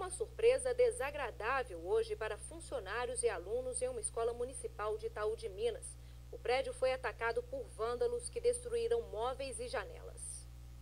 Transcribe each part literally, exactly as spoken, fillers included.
uma surpresa desagradável hoje para funcionários e alunos em uma escola municipal de Itaú de Minas. O prédio foi atacado por vândalos que destruíram móveis e janelas.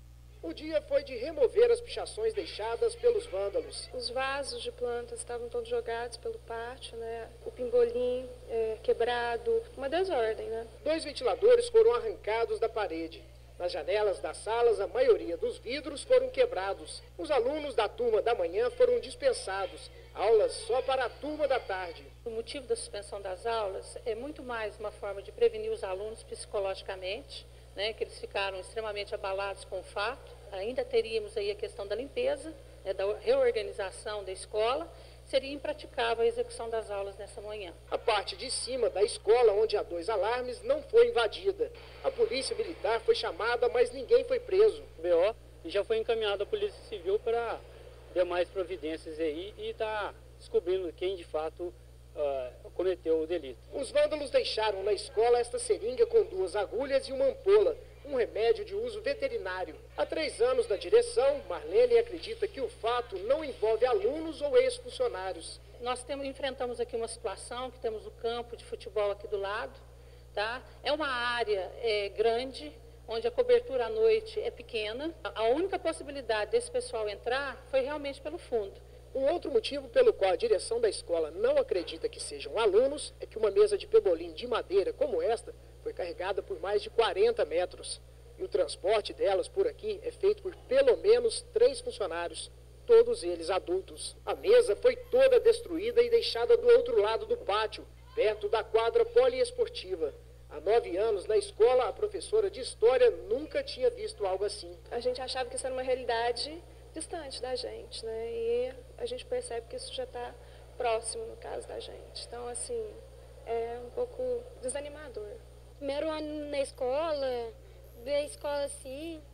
O dia foi de remover as pichações deixadas pelos vândalos. Os vasos de plantas estavam todos jogados pelo pátio, né? O pimbolim é, quebrado, uma desordem, né? Dois ventiladores foram arrancados da parede. Nas janelas das salas, a maioria dos vidros foram quebrados. Os alunos da turma da manhã foram dispensados. Aulas só para a turma da tarde. O motivo da suspensão das aulas é muito mais uma forma de prevenir os alunos psicologicamente, né, que eles ficaram extremamente abalados com o fato. Ainda teríamos aí a questão da limpeza, né, da reorganização da escola. Seria impraticável a execução das aulas nessa manhã. A parte de cima da escola, onde há dois alarmes, não foi invadida. A polícia militar foi chamada, mas ninguém foi preso. O B O já foi encaminhado à Polícia Civil para demais providências aí e está descobrindo quem de fato uh, cometeu o delito. Os vândalos deixaram na escola esta seringa com duas agulhas e uma ampola, um remédio de uso veterinário. Há três anos na direção, Marlene acredita que o fato não envolve alunos ou ex-funcionários. Nós temos, enfrentamos aqui uma situação que temos o campo de futebol aqui do lado, tá? É uma área é, grande, onde a cobertura à noite é pequena. A única possibilidade desse pessoal entrar foi realmente pelo fundo. Um outro motivo pelo qual a direção da escola não acredita que sejam alunos é que uma mesa de pebolim de madeira como esta foi carregada por mais de quarenta metros. E o transporte delas por aqui é feito por pelo menos três funcionários, todos eles adultos. A mesa foi toda destruída e deixada do outro lado do pátio, perto da quadra poliesportiva. Há nove anos, na escola, a professora de História nunca tinha visto algo assim. A gente achava que isso era uma realidade distante da gente, né? E a gente percebe que isso já está próximo, no caso da gente. Então, assim, é um pouco desanimador. Primeiro ano na escola, ver a escola assim,